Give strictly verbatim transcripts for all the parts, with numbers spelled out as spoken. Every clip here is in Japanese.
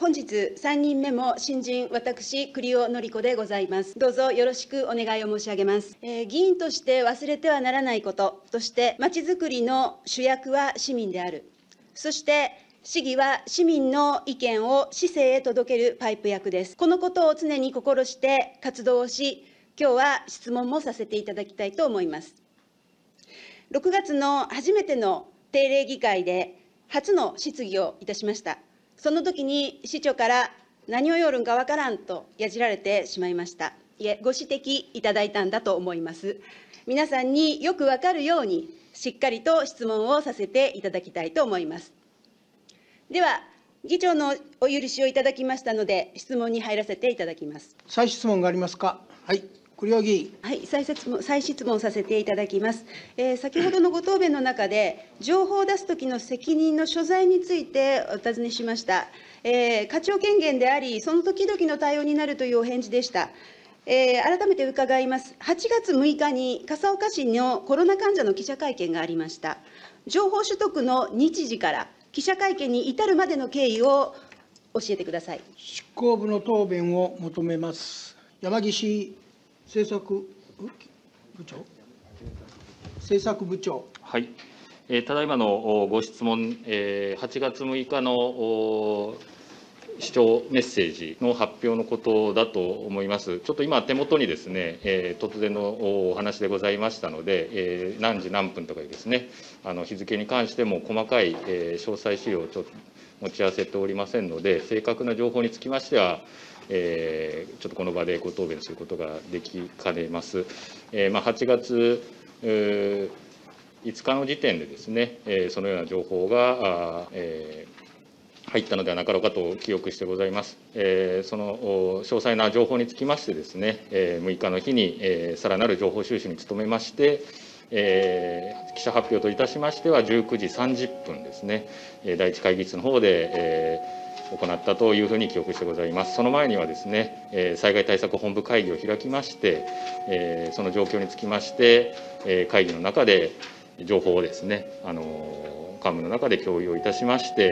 本日さんにんめも新人、私、栗尾紀子でございます。どうぞよろしくお願いを申し上げます。えー、議員として忘れてはならないこととして、まちづくりの主役は市民である。そして、市議は市民の意見を市政へ届けるパイプ役です。このことを常に心して活動をし、今日は質問もさせていただきたいと思います。ろくがつの初めての定例議会で、初の質疑をいたしました。その時に市長から何をよるんかわからんとやじられてしまいました。いえ、ご指摘いただいたんだと思います。皆さんによくわかるように、しっかりと質問をさせていただきたいと思います。では、議長のお許しをいただきましたので、質問に入らせていただきます。 再質問がありますか。はい。栗尾議員。 はい、再質問、再質問させていただきます。えー、先ほどのご答弁の中で、情報を出すときの責任の所在についてお尋ねしました。えー、課長権限であり、その時々の対応になるというお返事でした。えー、改めて伺います。はちがつむいかに笠岡市のコロナ患者の記者会見がありました。情報取得の日時から記者会見に至るまでの経緯を教えてください。 執行部の答弁を求めます。山岸政策部長。政策部長。 はい。えー、ただいまのご質問、えー、はちがつむいかの市長メッセージの発表のことだと思います。ちょっと今、手元にですね、えー、突然のお話でございましたので、えー、何時何分とかですね、あの日付に関しても細かい、えー、詳細資料をちょっと持ち合わせておりませんので、正確な情報につきましては、えー、ちょっとこの場でご答弁することができかねます。えーまあ、はちがついつかの時点でですね、えー、そのような情報が、えー、入ったのではなかろうかと記憶してございます。えー、その詳細な情報につきましてですね、えー、むいかの日に、えー、さらなる情報収集に努めまして、えー、記者発表といたしましてはじゅうくじさんじゅっぷんですね、第一会議室の方で、えー行ったというふうに記憶してございます。その前にはですね、災害対策本部会議を開きまして、その状況につきまして、会議の中で情報をですね、あの幹部の中で共有をいたしまして、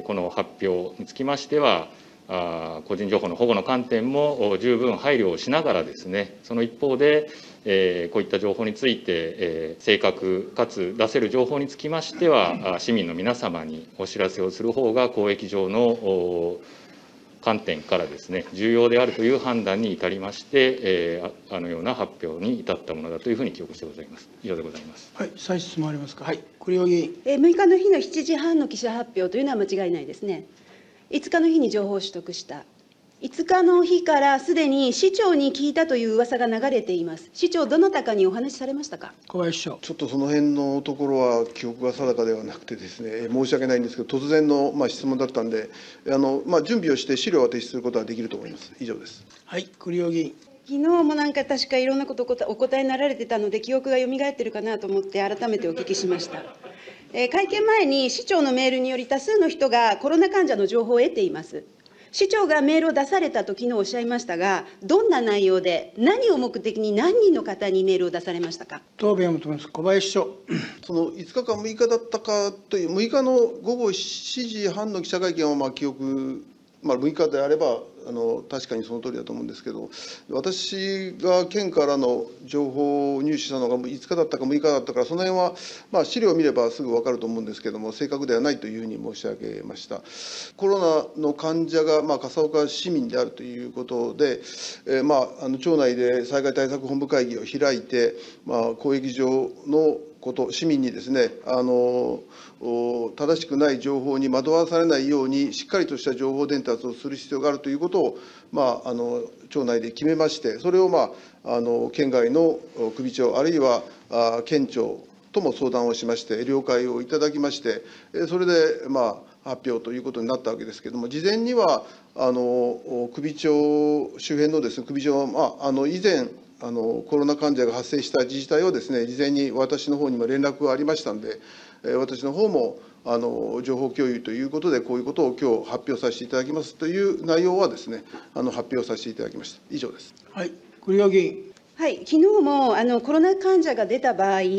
この発表につきましては、個人情報の保護の観点も十分配慮をしながらですね、その一方で、えー、こういった情報について、えー、正確かつ出せる情報につきましては、市民の皆様にお知らせをする方が公益上の観点からですね、重要であるという判断に至りまして、えー、あのような発表に至ったものだというふうに記憶してございます。以上でございます。 はい、再質問ありますか。はい、栗尾議員。 えー、むいかの日のしちじはんの記者発表というのは間違いないですね。いつかの日に情報を取得した。いつかの日からすでに市長に聞いたという噂が流れています。市長、どなたかにお話しされましたか。 小林市長。 ちょっとその辺のところは記憶が定かではなくてですね、申し訳ないんですけど、突然のまあ質問だったんで、あのまあ準備をして資料を提出することはできると思います。以上です。 はい、栗尾議員。 昨日もなんか確かいろんなことお答えになられてたので、記憶が蘇ってるかなと思って、改めてお聞きしました。えー、会見前に市長のメールにより、多数の人がコロナ患者の情報を得ています。市長がメールを出されたと昨日おっしゃいましたが、どんな内容で、何を目的に何人の方にメールを出されましたか。 答弁を求めます。小林市長。 そのいつかかむいかだったかという、むいかのごごしちじはんの記者会見はまあ記憶、まあ、むいかであればあの確かにその通りだと思うんですけど、私が県からの情報を入手したのがいつかだったかむいかだったから、その辺はまあ資料を見ればすぐ分かると思うんですけれども、正確ではないというふうに申し上げました。コロナの患者がまあ笠岡市民であるということで、えー、まああの町内で災害対策本部会議を開いて、まあ、公益上のこと、市民にですね、あの正しくない情報に惑わされないように、しっかりとした情報伝達をする必要があるということを、まあ、あの町内で決めまして、それを、まあ、あの県外の首長、あるいはあ県庁とも相談をしまして、了解をいただきまして、それで、まあ、発表ということになったわけですけれども、事前にはあの首長周辺のですね、首長は、まあ、あの以前、あのコロナ患者が発生した自治体をですね、事前に私の方にも連絡がありましたので、私の方もあの情報共有ということで、こういうことを今日発表させていただきますという内容はですね、あの発表させていただきました。以上です。 はい、栗尾議員。 はい、昨日もあのコロナ患者が出た場合、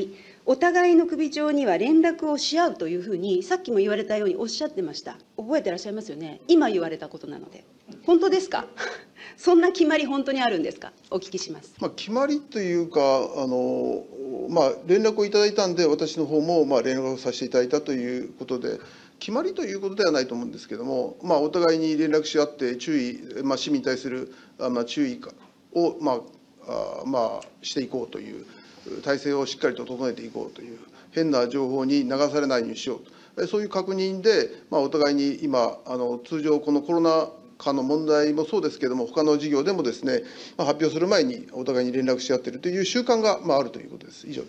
お互いの首長には連絡をし合うというふうに、さっきも言われたようにおっしゃってました。覚えてらっしゃいますよね。今言われたことなので。本当ですかそんな決まり、本当にあるんですか。お聞きします。 まあ、決まりというか、あのまあ、連絡をいただいたんで、私の方もまあ連絡をさせていただいたということで、決まりということではないと思うんですけれども、まあ、お互いに連絡し合って、注意、まあ、市民に対するあまあ注意を、まああまあ、していこうという体制をしっかりと整えていこうという、変な情報に流されないようにしようと、そういう確認で、まあ、お互いに今、あの通常、このコロナ禍の問題もそうですけれども、他の事業でもですね、まあ、発表する前にお互いに連絡し合っているという習慣が、まあ、あるということです。以上です。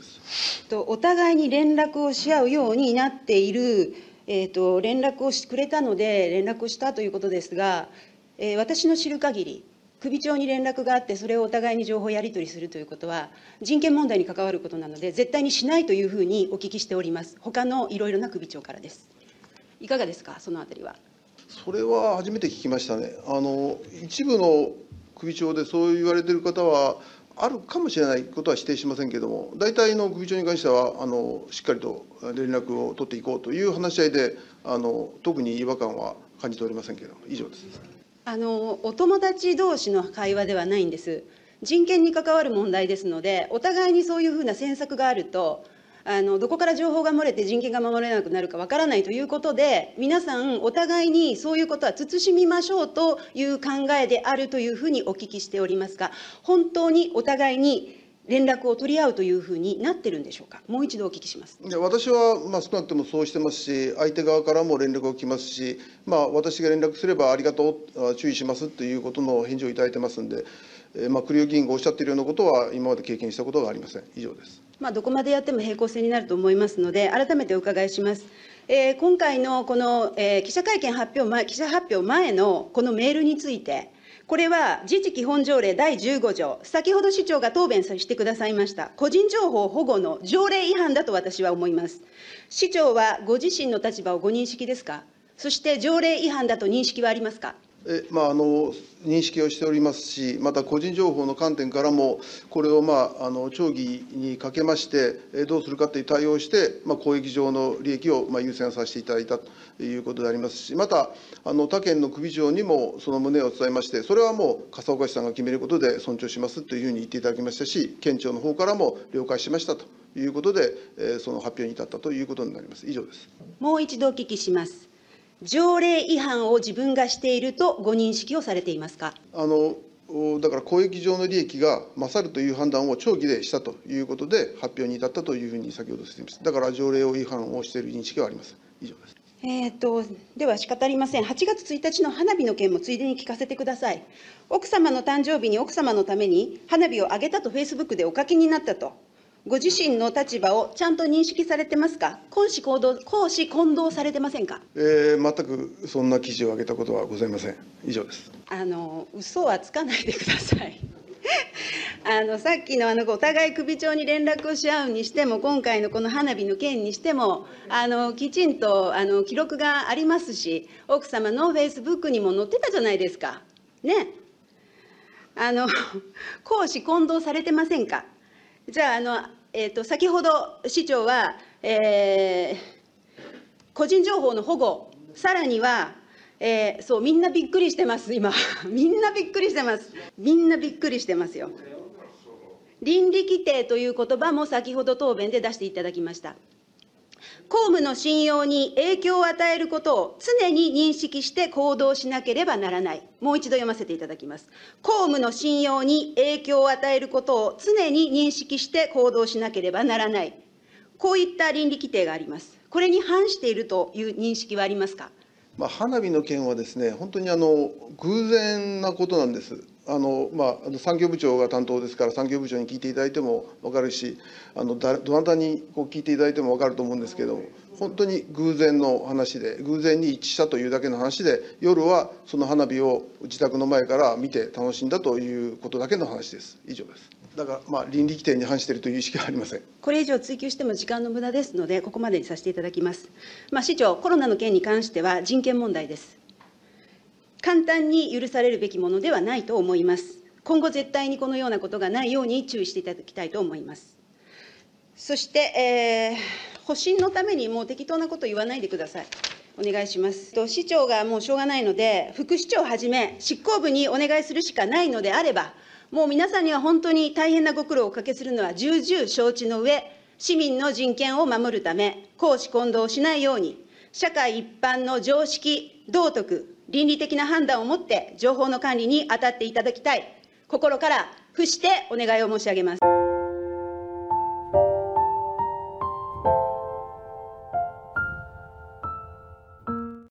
とお互いに連絡をし合うようになっている、えー、と連絡をしてくれたので、連絡をしたということですが、えー私の知る限り、首長に連絡があって、それをお互いに情報やり取りするということは、人権問題に関わることなので、絶対にしないというふうにお聞きしております。他のいろいろな首長からです。いかがですか、そのあたりは。 それは初めて聞きましたね。あの一部の首長でそう言われている方はあるかもしれないことは否定しませんけれども、大体の首長に関してはあのしっかりと連絡を取っていこうという話し合いで、あの特に違和感は感じておりませんけれども、以上です。 あのお友達同士の会話ではないんです。人権に関わる問題ですので、お互いにそういうふうな詮索があると、あのどこから情報が漏れて人権が守れなくなるかわからないということで、皆さん、お互いにそういうことは慎みましょうという考えであるというふうにお聞きしておりますが、本当にお互いに連絡を取り合うというふうになってるんでしょうか。もう一度お聞きします。 いや私は、まあ、少なくともそうしてますし、相手側からも連絡が来ますし、まあ、私が連絡すればありがとう、注意しますということの返事をいただいてますんで、えーまあ、栗尾議員がおっしゃっているようなことは、今まで経験したことがありません。以上です。 まあ、どこまでやっても平行線になると思いますので、改めてお伺いします。えー今回のこの、えー記者会見発表前、記者発表前のこのメールについて、これは自治基本条例だいじゅうご条、先ほど市長が答弁さしてくださいました、個人情報保護の条例違反だと私は思います。市長はご自身の立場をご認識ですか。そして条例違反だと認識はありますか。 えまあ、あの認識をしておりますし、また個人情報の観点からも、これを、まあ、あの町議にかけまして、えどうするかという対応をして、まあ、公益上の利益を、まあ、優先させていただいたということでありますし、また、あの他県の首長にもその旨を伝えまして、それはもう笠岡市さんが決めることで尊重しますというふうに言っていただきましたし、県庁の方からも了解しましたということで、えその発表に至ったということになります。以上です。 もう一度お聞きします。条例違反を自分がしているとご認識をされていますか。 あのだから公益上の利益が勝るという判断を町議でしたということで、発表に至ったというふうに先ほど説明しました。だから条例を違反をしている認識はありません。以上です。 えー、とでは仕方ありません。はちがつついたちの花火の件もついでに聞かせてください。奥様の誕生日に奥様のために花火を上げたとフェイスブックでお書きになったと、ご自身の立場をちゃんと認識されてますか。公私行動、公私混同されてませんか。 えー、全くそんな記事を上げたことはございません。以上です。 あの嘘はつかないでください。あのさっきのあのお互い首長に連絡をし合うにしても、今回のこの花火の件にしても、あのきちんとあの記録がありますし、奥様のフェイスブックにも載ってたじゃないですか。ね。あの公私混同されてませんか。じゃあ、あのえー、と先ほど市長は、えー、個人情報の保護、さらには、えー、そう、みんなびっくりしてます、今、みんなびっくりしてます、みんなびっくりしてますよ。倫理規定という言葉も先ほど答弁で出していただきました。公務の信用に影響を与えることを常に認識して行動しなければならない。もう一度読ませていただきます。公務の信用に影響を与えることを常に認識して行動しなければならない。こういった倫理規定があります。これに反しているという認識はありますか。 まあ、花火の件はですね、本当にあの偶然なことなんです。あのまあ、あの産業部長が担当ですから、産業部長に聞いていただいても分かるし、あのだどなたにこう聞いていただいても分かると思うんですけれども、本当に偶然の話で、偶然に一致したというだけの話で、夜はその花火を自宅の前から見て楽しんだということだけの話です。以上です。だから、まあ、倫理規定に反しているという意識はありません。 これ以上追及しても時間の無駄ですので、ここまでにさせていただきます。まあ、市長、コロナの件に関しては人権問題です。簡単に許されるべきものではないと思います。今後絶対にこのようなことがないように注意していただきたいと思います。 そして、えー、保身のためにもう適当なこと言わないでください。お願いします。と市長がもうしょうがないので、副市長をはじめ、執行部にお願いするしかないのであれば、もう皆さんには本当に大変なご苦労をおかけするのは重々承知の上、市民の人権を守るため、公私混同しないように、社会一般の常識、道徳、倫理的な判断をもって、情報の管理に当たっていただきたい、心から付してお願いを申し上げます。